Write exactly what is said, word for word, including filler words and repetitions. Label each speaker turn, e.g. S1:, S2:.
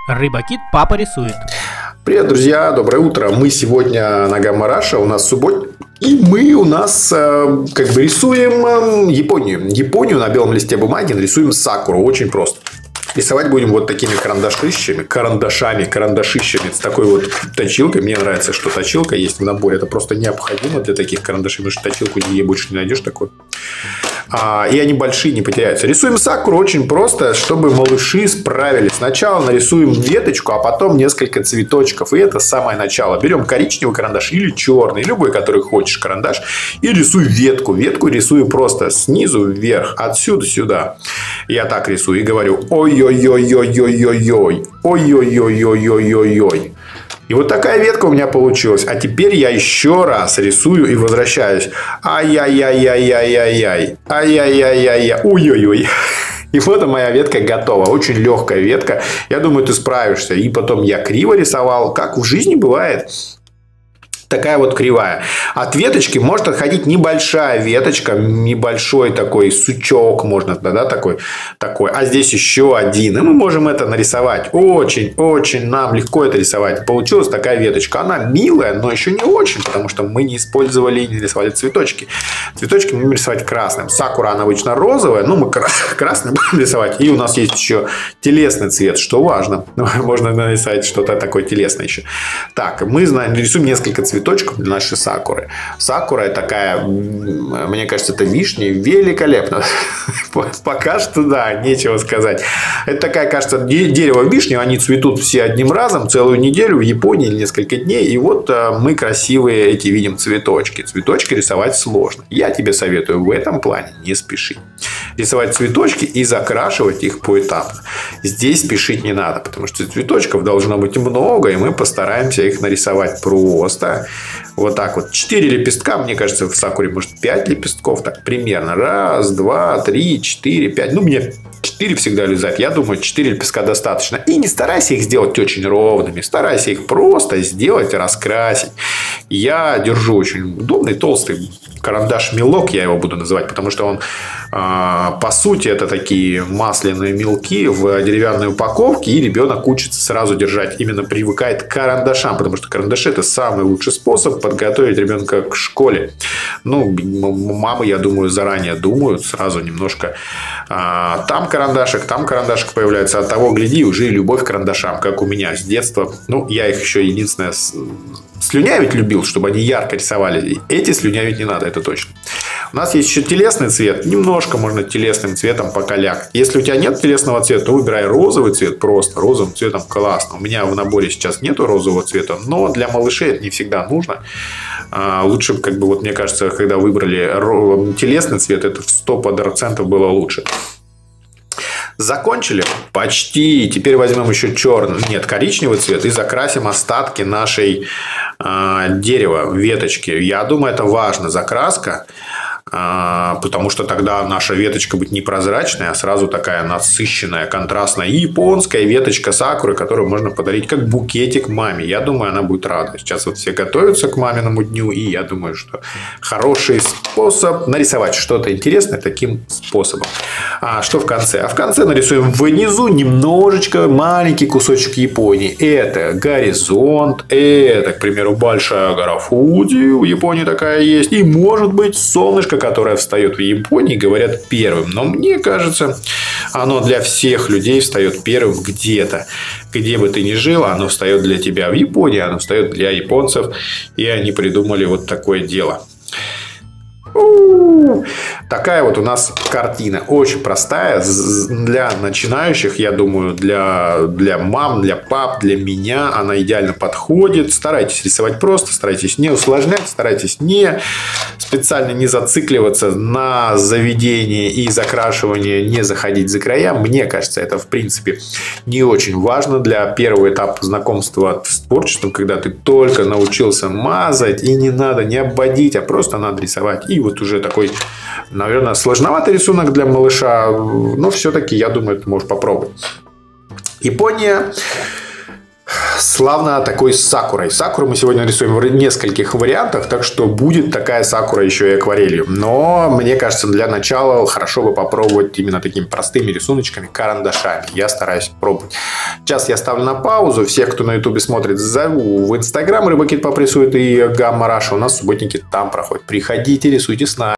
S1: Рыбакит папа рисует.
S2: Привет, друзья, доброе утро. Мы сегодня на Гамма Раша, у нас суббота. И мы у нас э, как бы рисуем э, Японию. Японию на белом листе бумаги рисуем сакуру. Очень просто. Рисовать будем вот такими карандашищами, карандашами, карандашищами с такой вот точилкой. Мне нравится, что точилка есть в наборе. Это просто необходимо для таких карандашей, потому что точилку нигде больше не найдешь такой. А, и они большие, не потеряются. Рисуем сакуру очень просто, чтобы малыши справились. Сначала нарисуем веточку, а потом несколько цветочков. И это самое начало. Берем коричневый карандаш или черный, любой, который хочешь карандаш. И рисуй ветку. Ветку рисую просто снизу вверх, отсюда сюда. Я так рисую и говорю: ой-ой-ой-ой-ой-ой-ой. Ой-ой-ой-ой-ой-ой-ой. И вот такая ветка у меня получилась. А теперь я еще раз рисую и возвращаюсь. Ай-яй-яй-яй-яй-яй-яй. Ай-яй-яй-яй-яй. Ой-ой-ой. И вот моя ветка готова. Очень легкая ветка. Я думаю, ты справишься. И потом я криво рисовал. Как в жизни бывает. Такая вот кривая. От веточки может отходить небольшая веточка, небольшой такой сучок, можно, да, такой, такой. А здесь еще один. И мы можем это нарисовать. Очень-очень нам легко это рисовать. Получилась такая веточка. Она милая, но еще не очень, потому что мы не использовали и не рисовали цветочки. Цветочки мы будем рисовать красным. Сакура, она обычно розовая, но мы красным будем рисовать. И у нас есть еще телесный цвет, что важно. Можно нарисовать что-то такое телесное еще. Так, мы знаем, рисуем несколько цветов. Цветочков для нашей сакуры. Сакура такая, мне кажется, это вишня, великолепно. Пока что, да, нечего сказать. Это такая, кажется, дерево вишни, они цветут все одним разом целую неделю в Японии или несколько дней. И вот мы красивые эти видим цветочки. Цветочки рисовать сложно. Я тебе советую в этом плане не спешить. Рисовать цветочки и закрашивать их поэтапно. Здесь спешить не надо, потому что цветочков должно быть много, и мы постараемся их нарисовать просто. Вот так вот. Четыре лепестка, мне кажется, в сакуре может пять лепестков. Так примерно. Раз, два, три, четыре, пять. Ну, мне четыре всегда влезает. Я думаю, четыре лепестка достаточно. И не старайся их сделать очень ровными. Старайся их просто сделать, раскрасить. Я держу очень удобный, толстый карандаш-мелок, я его буду называть, потому что он, по сути, это такие масляные мелки в деревянной упаковке, и ребенок учится сразу держать, именно привыкает к карандашам, потому что карандаши – это самый лучший способ подготовить ребенка к школе. Ну, мамы, я думаю, заранее думают, сразу немножко там карандашик, там карандашик появляется, от того, гляди, уже и любовь к карандашам, как у меня с детства. Ну, я их еще единственное слюнявить любил, чтобы они ярко рисовали. Эти слюнявить не надо, это точно. У нас есть еще телесный цвет. Немножко можно телесным цветом покалякать. Если у тебя нет телесного цвета, то выбирай розовый цвет. Просто розовым цветом классно. У меня в наборе сейчас нету розового цвета, но для малышей это не всегда нужно. Лучше, как бы, вот мне кажется, когда выбрали телесный цвет, это в сто процентов было лучше. Закончили? Почти. Теперь возьмем еще черный, нет, коричневый цвет и закрасим остатки нашей э, дерева, веточки. Я думаю, это важно. Закраска. Потому что тогда наша веточка будет не прозрачная, а сразу такая насыщенная, контрастная. И японская веточка сакуры, которую можно подарить как букетик маме. Я думаю, она будет рада. Сейчас вот все готовятся к маминому дню. И я думаю, что хороший способ нарисовать что-то интересное таким способом. А что в конце? А в конце нарисуем внизу немножечко маленький кусочек Японии. Это горизонт. Это, к примеру, большая гора Фудзи. У Японии такая есть. И может быть солнышко, которая встает в Японии, говорят первым. Но мне кажется, оно для всех людей встает первым где-то. Где бы ты ни жил, оно встает для тебя в Японии, оно встает для японцев. И они придумали вот такое дело. Такая вот у нас картина. Очень простая. Для начинающих, я думаю, для, для мам, для пап, для меня она идеально подходит. Старайтесь рисовать просто, старайтесь не усложнять, старайтесь не специально не зацикливаться на заведении и закрашивании, не заходить за края. Мне кажется, это, в принципе, не очень важно для первого этапа знакомства с творчеством, когда ты только научился мазать, и не надо не обводить, а просто надо рисовать. И вот уже такой, наверное, сложноватый рисунок для малыша, но все-таки, я думаю, ты можешь попробовать. Япония славно такой с сакурой. Сакуру мы сегодня рисуем в нескольких вариантах, так что будет такая сакура еще и акварелью. Но мне кажется, для начала хорошо бы попробовать именно такими простыми рисуночками, карандашами. Я стараюсь пробовать. Сейчас я ставлю на паузу. Всех, кто на ютубе смотрит, зову в инстаграм. Рыбакит Пап рисует и Гамма Раша. У нас субботники там проходят. Приходите, рисуйте с нами.